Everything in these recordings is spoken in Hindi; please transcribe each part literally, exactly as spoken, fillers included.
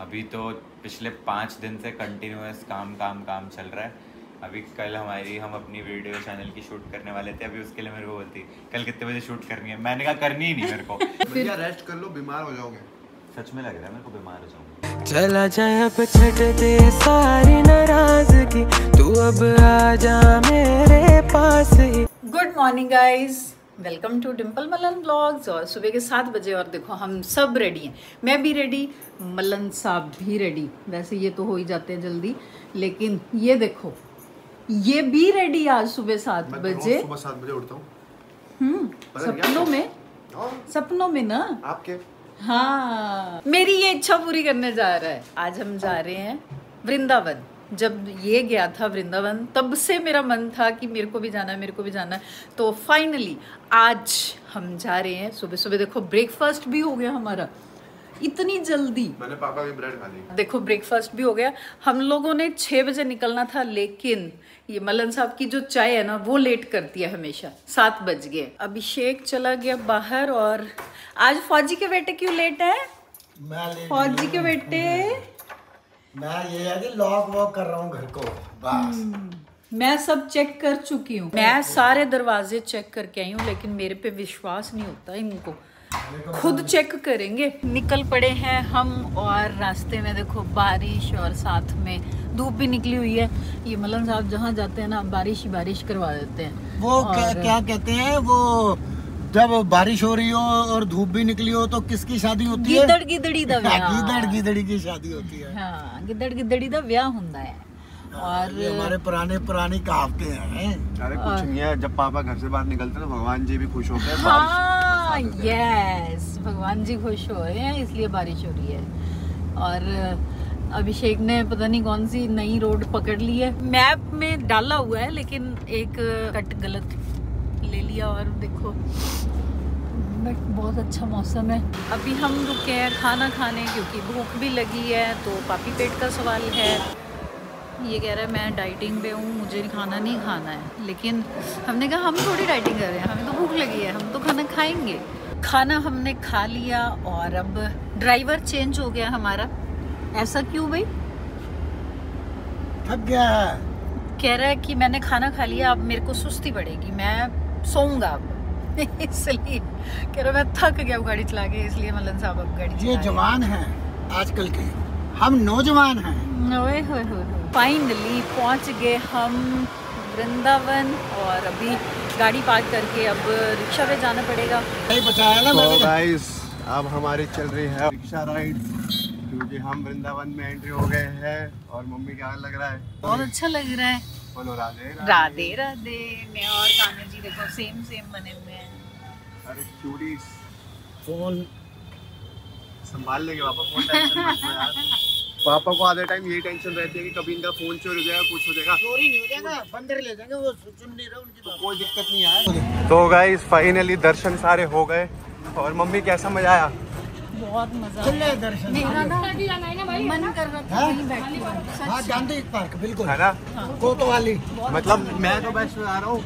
अभी तो पिछले पाँच दिन से कंटिन्यूअस काम काम काम चल रहा है। अभी कल हमारी हम अपनी वीडियो चैनल की शूट करने वाले थे, अभी उसके लिए मेरे को बोलती कल कितने बजे शूट करनी है। मैंने कहा करनी ही नहीं मेरे को। भैया रेस्ट कर लो, बीमार हो जाओगे। सच में लग रहा है मेरे को बीमार हो जाऊंगा। चला जाए अब छट दे सारी नाराजगी, तू अब आ जा मेरे पास ही। Good morning guys, welcome to Dimple Malan vlogs. और सुबह के सात बजे और देखो हम सब रेडी हैं। मैं भी रेडी, मलन साहब भी रेडी। वैसे ये तो हो ही जाते हैं जल्दी, लेकिन ये देखो ये भी रेडी आज सुबह सात बजे। सुबह सात बजे उठता हूँ। हम्म सपनों में, सपनों में ना आपके। हाँ, मेरी ये इच्छा पूरी करने जा रहा है। आज हम जा रहे हैं वृंदावन। जब ये गया था वृंदावन तब से मेरा मन था कि मेरे को भी जाना है, मेरे को भी जाना है। तो फाइनली आज हम जा रहे हैं। सुबह सुबह देखो ब्रेकफास्ट भी हो गया हमारा, इतनी जल्दी। मैंने पापा की ब्रेड खा ली। देखो ब्रेकफास्ट भी हो गया। हम लोगों ने छः बजे निकलना था, लेकिन ये मलन साहब की जो चाय है ना वो लेट करती है हमेशा। सात बज गए। अभिषेक चला गया बाहर। और आज फौजी के बेटे क्यों लेट है? फौजी के बेटे मैं ये है कि लॉक वॉक कर रहा हूँ घर को बस। मैं सब चेक कर चुकी हूँ, मैं सारे दरवाजे चेक करके आई हूँ, लेकिन मेरे पे विश्वास नहीं होता इनको। खुद चेक करेंगे। निकल पड़े हैं हम और रास्ते में देखो बारिश और साथ में धूप भी निकली हुई है। ये मलन साहब जहाँ जाते हैं ना बारिश ही बारिश करवा देते हैं। वो क्या, क्या कहते हैं वो, जब बारिश हो रही हो और धूप भी निकली हो तो किसकी शादी होती है? गिदड़ गिदड़ी दा व्याह। गिदड़ गिदड़ी की शादी होती है। हाँ, गिदड़ गिदड़ी दा व्याह हुंदा है। और ये हमारे पुराने पुरानी कहावतें हैं। अरे कुछ नहीं है, जब पापा घर से बाहर निकलते हैं तो भगवान जी भी खुश होते हैं। हाँ यस, भगवान जी खुश हो रहे हैं इसलिए बारिश हो रही है। और अभिषेक ने पता नहीं कौन सी नई रोड पकड़ ली है। मैप में डाला हुआ है लेकिन एक कट गलत ले लिया। और देखो बट बहुत अच्छा मौसम है। अभी हम रुके हैं खाना खाने क्योंकि भूख भी लगी है। तो पापी पेट का सवाल है। ये कह रहा है मैं डाइटिंग पे हूँ, मुझे खाना नहीं खाना है। लेकिन हमने कहा हम थोड़ी डाइटिंग कर रहे हैं, हमें तो भूख लगी है, हम तो खाना खाएंगे। खाना हमने खा लिया और अब ड्राइवर चेंज हो गया हमारा। ऐसा क्यों भाई? थक गया है। कह रहा है कि मैंने खाना खा लिया, अब मेरे को सुस्ती पड़ेगी, मैं सोऊंगा अब। इसलिए कह रहा मैं थक गया हूँ गाड़ी चला के, इसलिए मलन साहब अब गाड़ी चला। ये जवान है आजकल के, हम नौजवान हैं। ओए होए होए। फाइनली पहुंच गए हम वृंदावन और अभी गाड़ी पार्क करके अब रिक्शा पे जाना पड़ेगा। सही बचाया ना मैंने। गाइस अब हमारी चल रही है रिक्शा राइड, क्योंकि हम वृंदावन में एंट्री हो गए हैं। और मम्मी क्या लग रहा है? बहुत अच्छा लग रहा है। बोलो राधे राधे राधे। मैं और कान्हा जी देखो सेम सेम बने हुए हैं। अरे क्यूटीज, फोन संभाल लेंगे पापा, फोन टेंशन मत लो यार। पापा को आधे टाइम यही टेंशन रहती है कि कभी इनका फोन चोरी हो जाएगा, कुछ हो जाएगा। चोरी नहीं हो जाएगा, बंदर ले जाएंगे, वो सुन नहीं रहे उनकी बात। कोई दिक्कत नहीं है। तो गाइस फाइनली दर्शन सारे हो गए। और मम्मी कैसा मजा आया? बहुत मजा चले आया। दर्शन। मेरा ना मन कर रहा था वहीं बैठी रहूं। हाँ, गांधी पार्क बिल्कुल है ना, कोतवाली। मतलब मैं तो बेस्ट बता रहा हूँ,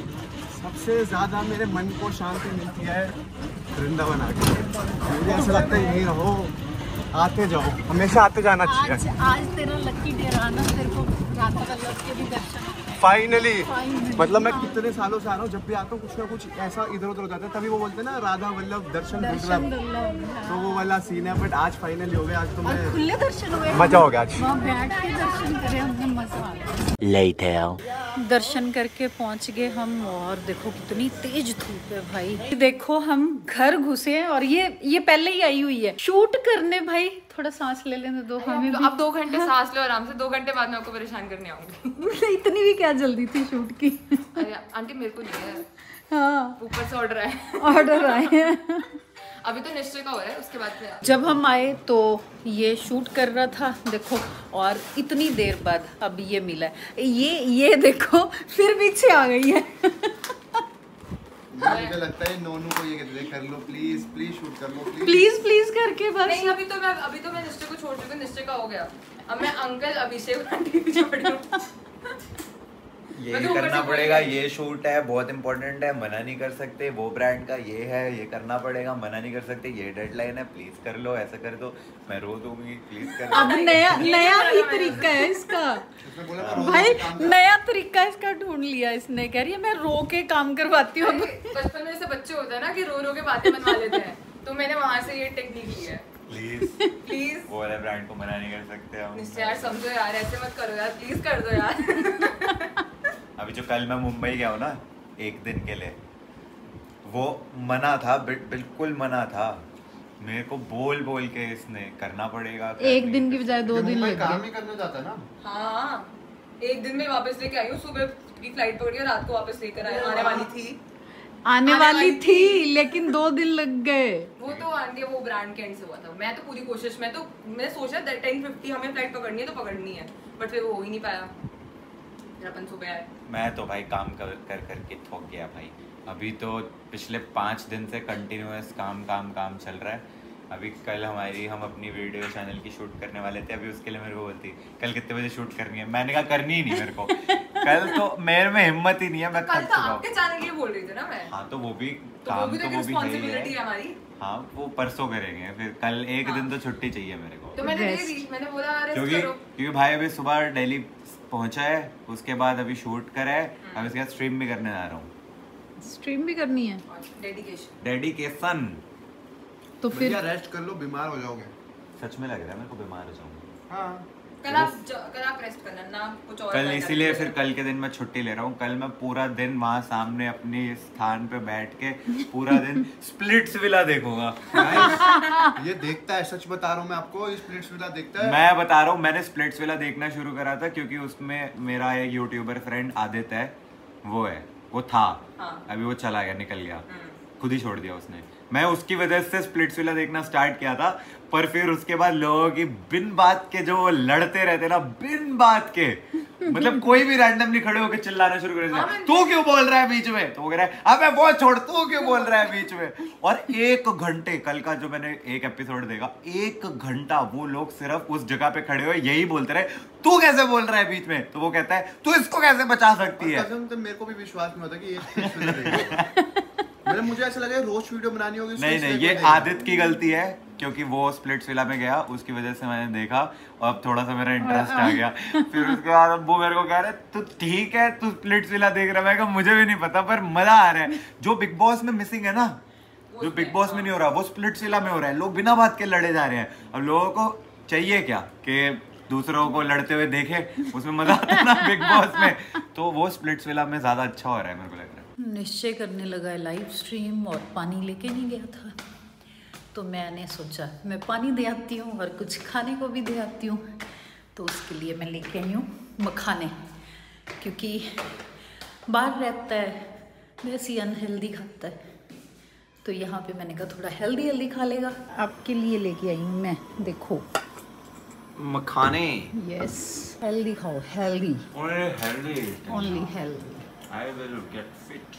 सबसे ज्यादा मेरे मन को शांति मिलती है वृंदावन आके। मुझे ऐसा लगता है यहीं रहो, आते जाओ, हमेशा आते जाना चाहिए। आज आज तेरा लकी डे रहा ना, तेरे को राधा वल्लभ के भी दर्शन। फाइनली मतलब मैं कितने सालों से आ रहा हूँ, जब भी आता हूँ कुछ ना कुछ ऐसा इधर उधर हो जाता है, तभी वो बोलते हैं ना राधा वल्लभ दर्शन दुर्लभ, तो वो वाला सीन है। बट आज फाइनली हो गया। आज तो मैं खुले दर्शन हुए, मजा हो गया। आज वहाँ बैठ के दर्शन करे हमने, मजा आ गया। दर्शन करके पहुंच गए हम। और देखो कितनी तेज धूप है भाई। देखो हम घर घुसे हैं और ये ये पहले ही आई हुई है शूट करने। भाई थोड़ा सांस ले लेने दो हमें भी। अब दो घंटे सांस लो आराम से, दो घंटे बाद मैं आपको परेशान करने आऊंगी। इतनी भी क्या जल्दी थी शूट की? अरे आंटी मेरे को नहीं है, हाँ ऊपर से ऑर्डर आए। ऑर्डर आए हैं। अभी तो निश्चय का हो रहा है, उसके बाद से जब हम आए तो ये शूट कर रहा था देखो, और इतनी देर बाद अब ये मिला है। ये ये देखो फिर पीछे आ गई है। मुझे लगता है नोनू को ये कहते हैं कर लो प्लीज प्लीज शूट कर लो प्लीज प्लीज प्लीज करके बस। नहीं, अभी तो मैं अभी तो मैं निश्चय को छोड़ चुकी हूँ, निश्चय का हो गया। अब मैं अंकल अभिषेक आंटी पीछे पड़ी हूँ। ये मैं तो ऊपर करना से पड़ेगा, बोली। ये शूट है बहुत इंपॉर्टेंट है, मना नहीं कर सकते, वो ब्रांड का ये है, ये करना पड़ेगा, मना नहीं कर सकते, ये डेडलाइन है, प्लीज कर लो, ऐसा कर दो, मैं रो दूंगी, प्लीज कर अब लो। नया ये नया नहीं ही बोला तरीका है इसका। उसने बोला मैं रोज भाई काम करता नया तरीका इसका ढूंढ लिया इसने, कह रही है मैं रो के काम करवाती हूँ। अरे, बचपन में ऐसे बच्चे होते हैं ना कि रो रो के बातें बनवा लेते हैं, तो मैंने वहां से ये टेक्निक ली है। प्लीज प्लीज वो वाले ब्रांड को मना नहीं कर सकते हम। निश्चय यार, समझो यार, ऐसे मत करो यार, प्लीज कर दो यार। अभी जो कल मैं मुंबई गया हूँ ना एक दिन के लिए, वो मना था, बिल- बिल्कुल मना था, मेरे को बोल बोल के इसने करना पड़ेगा, कर एक नहीं दिन की कर बजाय दो ये दिन मुंबई लग काम गए। ही करने जाता है ना। हाँ, एक दिन में वापस लेके आई हूँ, सुबह की फ्लाइट पकड़ी और रात को वापस लेकर आया, आने वाली थी। आने आने वाली वाली थी थी। लेकिन दो दिन लग गए। वो तो आंटी वो ब्रांड के एंड से हुआ था। मैं तो पूरी कोशिश, मैं तो मैं सोचा टेन फिफ्टी हमें फ्लाइट पकड़नी है तो पकड़नी है, बट फिर वो हो ही नहीं पाया। फिर अपन सुबह आए। मैं तो भाई काम कर कर करके थक गया भाई। अभी तो पिछले पाँच दिन से कंटिन्यूअस काम काम काम चल रहा है। अभी कल हमारी हम अपनी वीडियो चैनल की शूट करने वाले थे, अभी उसके लिए मेरे को बोलती कल कितने बजे शूट करनी है, मैंने कहा करनी ही नहीं मेरे को। कल तो मेरे में हिम्मत ही नहीं है, मैं कल थक तो चुका हूँ। आपके चैनल के लिए बोल रही थी ना मैं। हाँ तो वो भी तो वो काम भी तो तो एक वो भी है ही रिस्पॉन्सिबिलिटी है है। हमारी। हाँ वो परसों करेंगे, फिर कल एक हाँ। दिन तो छुट्टी चाहिए मेरे को, तो मैंने दे Rest. दी, मैंने बोला रेस्ट क्योंकि करो। क्योंकि भाई अभी सुबह दिल्ली पहुंचा है, उसके बाद अभी शूट करा है, अभी उसके बाद स्ट्रीम भी करने जा रहा हूँ। स्ट्रीम भी करनी है डेडिकेशन। डेडिकेशन। तो फिर भैया रेस्ट कर लो, बीमार हो जाओगे। सच में लग रहा है मेरे को बीमार हो जाऊंगा हाँ कल आप ज- कल आप रेस्ट करना ना, कुछ और कल, करना इसीलिए है। फिर कल के दिन मैं छुट्टी ले रहा हूँ। कल मैं पूरा दिन वहाँ सामने अपनी स्थान पे बैठ के पूरा दिन स्प्लिट्स विला देखूंगा। ये देखता है, सच बता रहा हूँ मैं आपको, ये स्प्लिट्स विला देखता है। मैं बता रहा हूँ, मैंने स्प्लिट्स विला देखना शुरू करा था क्योंकि उसमें मेरा एक यूट्यूबर फ्रेंड आदित्य है, वो है, वो था, हाँ। अभी वो चला गया, निकल गया, हम्म। खुद ही छोड़ दिया उसने। मैं उसकी वजह से स्प्लिट्स विला देखना स्टार्ट किया था, पर फिर उसके बाद लोगों की बिन बात के जो लड़ते रहते ना, बिन बात के, मतलब कोई भी रैंडमली खड़े होकर चिल्लाना शुरू कर हाँ, देते, मैं- तू क्यों बोल रहा है बीच में, तो वो कह रहा है अबे वो छोड़, तू क्यों बोल रहा है बीच में। और एक घंटे कल का जो मैंने एक एपिसोड देखा, एक घंटा वो लोग सिर्फ उस जगह पे खड़े हुए यही बोलते रहे, तू कैसे बोल रहा है बीच में, तो वो कहता है तू इसको कैसे बचा सकती है। कसम से मेरे को भी विश्वास नहीं होता कि ये स्प्लिट्स विला देखेगा। मतलब मुझे ऐसा लगा रोज वीडियो बनानी होगी उसको, नहीं इसलिए नहीं, कोई ये देखेगा। आदित्य की गलती है क्योंकि वो स्प्लिट्स विला में गया, उसकी वजह से मैंने देखा और अब थोड़ा सा मेरा इंटरेस्ट आ गया। फिर उसके बाद अब वो मेरे को कह रहे तू ठीक है, तू स्प्लिट्स विला देख रहा है। मैं कहा मुझे भी नहीं पता, पर मजा आ रहा है। जो बिग बॉस में मिसिंग है ना, जो बिग बॉस में नहीं हो रहा, वो स्प्लिट्स विला में हो रहा है। लोग बिना बात के लड़े जा रहे हैं। अब लोगों को चाहिए क्या कि दूसरों को लड़ते हुए देखे, उसमें मजा आता है ना बिग बॉस में, तो वो स्प्लिट्स विला में ज्यादा अच्छा हो रहा है मेरे को लग रहा है। निश्चय करने लगा है लाइव स्ट्रीम और पानी लेके नहीं गया था, तो मैंने सोचा मैं पानी दे आती हूँ और कुछ खाने को भी दे आती हूँ। तो उसके लिए मैं लेके आई हूँ मखाने, क्योंकि बाहर रहता है वैसे ही अनहेल्दी खाता है, तो यहाँ पे मैंने कहा थोड़ा हेल्दी हेल्दी खा लेगा। आपके लिए लेके आई हूँ मैं, देखो मखाने यस, हेल्दी खाओ, healthy, only healthy, only healthy. I will get fit.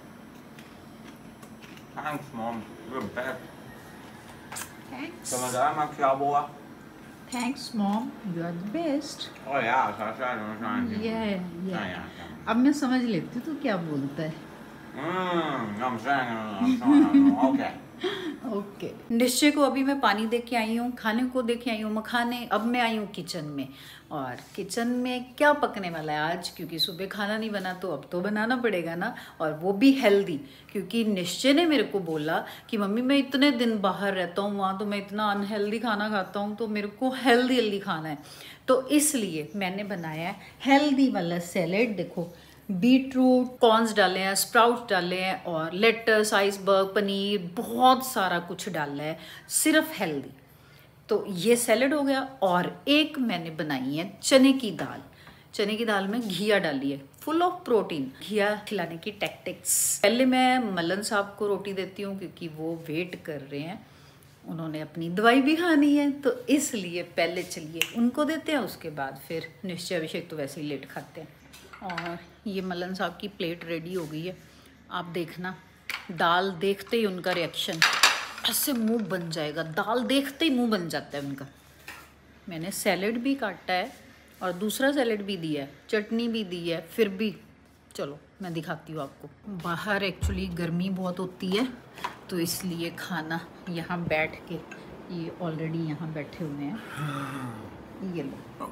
Thanks, mom. You're back. Thanks समझ आया मैं क्या बोला? Thanks mom, you are the best. Oh yeah, Sasha, I'm ये Yeah, ये yeah. अब मैं समझ लेती हूँ तू क्या बोलता है। Hmm, I'm saying, I'm saying, okay. Okay okay. Nishchay को अभी मैं पानी दे के आई हूँ, खाने को दे के आई हूँ मखाने। अब मैं आई हूँ किचन में, और किचन में क्या पकने वाला है आज, क्योंकि सुबह खाना नहीं बना तो अब तो बनाना पड़ेगा ना, और वो भी हेल्दी। क्योंकि निश्चय ने मेरे को बोला कि मम्मी मैं इतने दिन बाहर रहता हूँ, वहाँ तो मैं इतना अनहेल्दी खाना खाता हूँ, तो मेरे को हेल्दी हेल्दी खाना है। तो इसलिए मैंने बनाया है हेल्दी वाला सैलेड। देखो बीटरूट, कॉर्न्स डाले हैं, स्प्राउट्स डाले हैं, और लेटस, आइसबर्ग, पनीर, बहुत सारा कुछ डाला है, सिर्फ हेल्दी। तो ये सैलेड हो गया। और एक मैंने बनाई है चने की दाल। चने की दाल में घिया डाली है, फुल ऑफ प्रोटीन। घिया खिलाने की टैक्टिक्स, पहले मैं मलन साहब को रोटी देती हूँ क्योंकि वो वेट कर रहे हैं, उन्होंने अपनी दवाई भी खानी है, तो इसलिए पहले चलिए उनको देते हैं, उसके बाद फिर निश्चय अभिषेक तो वैसे ही लेट खाते हैं। और ये मलन साहब की प्लेट रेडी हो गई है, आप देखना। दाल देखते ही उनका रिएक्शन ऐसे मुंह बन जाएगा, दाल देखते ही मुंह बन जाता है उनका। मैंने सैलेड भी काटा है और दूसरा सैलेड भी दिया है, चटनी भी दी है, फिर भी चलो मैं दिखाती हूँ आपको। बाहर एक्चुअली गर्मी बहुत होती है तो इसलिए खाना यहाँ बैठ के, ये ऑलरेडी यहाँ बैठे हुए हैं, ये लो।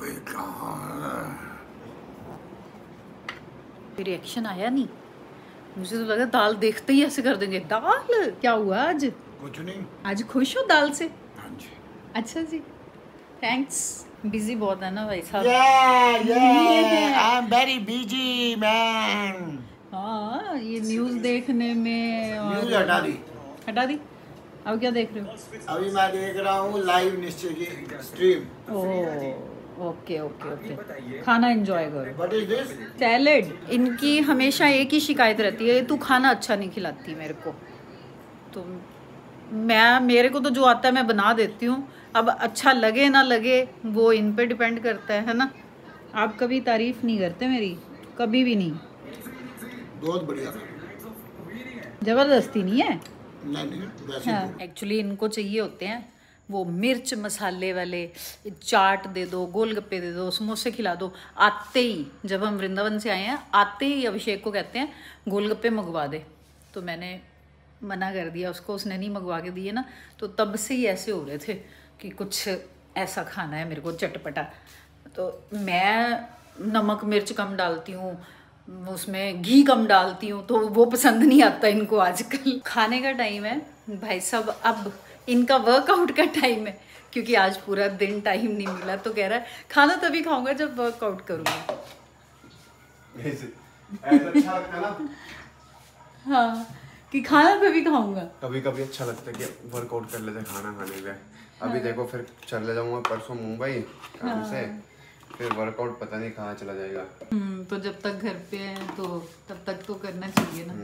रिएक्शन आया नहीं, मुझे तो लगा दाल देखते ही ऐसे कर देंगे। दाल क्या हुआ आज? कुछ नहीं, आज खुश हो दाल से? हाँ जी। अच्छा जी, थैंक्स। बिजी बहुत है ना भाई साहब। Yeah, yeah, I'm very busy, man. हाँ, ये न्यूज़ देखने में और न्यूज़ हटा दी। हटा दी। अब क्या देख रहे हो? अभी मैं देख रहा हूँ लाइव निश्चय की stream. Oh, okay okay okay. खाना एंजॉय करो। What is this? सैलेड। इनकी हमेशा एक ही शिकायत रहती है, तू खाना अच्छा नहीं खिलाती मेरे को। तो मैं, मेरे को तो जो आता है मैं बना देती हूँ, अब अच्छा लगे ना लगे वो इन पे डिपेंड करता है, है ना। आप कभी तारीफ नहीं करते मेरी, कभी भी नहीं। बहुत बढ़िया। जबरदस्ती नहीं है। नहीं नहीं, वैसे हाँ, एक्चुअली इनको चाहिए होते हैं वो मिर्च मसाले वाले, चाट दे दो, गोलगप्पे दे दो, समोसे खिला दो। आते ही, जब हम वृंदावन से आए हैं, आते ही अभिषेक को कहते हैं गोलगप्पे मंगवा दे। तो मैंने मना कर दिया उसको, उसने नहीं मंगवा के दिए ना, तो तब से ही ऐसे हो रहे थे कि कुछ ऐसा खाना है मेरे को चटपटा। तो मैं नमक मिर्च कम डालती हूँ, उसमें घी कम डालती हूँ, तो वो पसंद नहीं आता इनको आजकल। खाने का टाइम है भाई साहब, अब इनका वर्कआउट का टाइम है, क्योंकि आज पूरा दिन टाइम नहीं मिला। तो कह रहा है खाना तभी खाऊंगा जब वर्कआउट करूँगा। ऐसा अच्छा लगता है ना, हाँ, कि खाना तभी खाऊंगा। कभी कभी अच्छा लगता है कि वर्कआउट कर लेते खाना खाने पे। अभी देखो फिर चले जाऊंगा परसों मुंबई काम से, फिर वर्कआउट पता नहीं कहाँ चला जाएगा। हम्म, तो जब तक घर पे है तो तब तक तो करना चाहिए ना।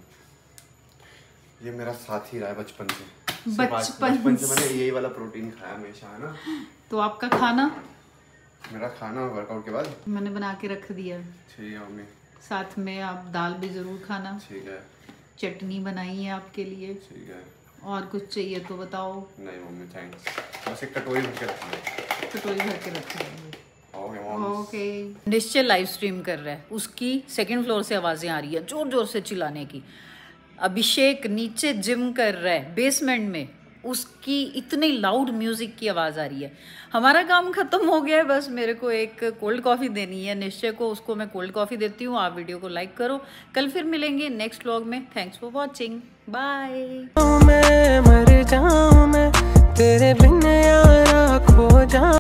ये मेरा साथी रहा है बचपन से। बचपन बचपन से मैंने यही वाला प्रोटीन खाया हमेशा, है ना। तो आपका खाना? मेरा खाना वर्कआउट के बाद मैंने बना के रख दिया। ठीक है मम्मी। साथ में आप दाल भी जरूर खाना। ठीक है। चटनी बनाई है आपके लिए। ठीक है। और कुछ चाहिए तो बताओ। नहीं मम्मी थैंक्स, बस एक कटोरी भर के रखना। कटोरी भर के रख देंगे। Okay okay. Nishchay live stream कर रहा है, उसकी सेकंड फ्लोर से आवाज़ें आ रही है जोर जोर से चिल्लाने की। अभिषेक नीचे जिम कर रहा है बेसमेंट में, उसकी इतनी लाउड म्यूजिक की आवाज़ आ रही है। हमारा काम खत्म हो गया है, बस मेरे को एक कोल्ड कॉफ़ी देनी है निश्चय को, उसको मैं कोल्ड कॉफ़ी देती हूँ। आप वीडियो को लाइक करो, कल फिर मिलेंगे नेक्स्ट व्लॉग में। Thanks for watching, bye. मैं मर जाऊं मैं तेरे बिन यारा खो जाऊं।